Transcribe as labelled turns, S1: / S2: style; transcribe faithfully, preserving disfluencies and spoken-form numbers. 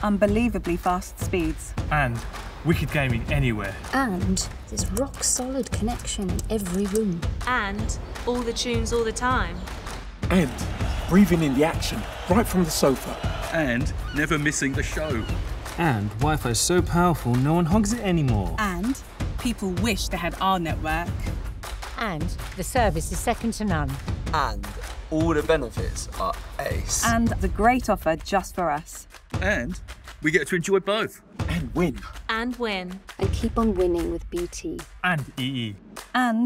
S1: unbelievably fast speeds.
S2: And wicked gaming anywhere.
S3: And there's rock-solid connection in every room.
S4: And all the tunes all the time.
S5: And breathing in the action right from the sofa.
S6: And never missing the show.
S7: And Wi-Fi is so powerful no one hogs it anymore.
S1: And people wish they had our network.
S8: And the service is second to none.
S9: And all the benefits are ace.
S1: And the great offer just for us.
S6: And we get to enjoy both.
S5: And win.
S4: And win.
S3: And keep on winning with B T.
S2: And E E.
S1: And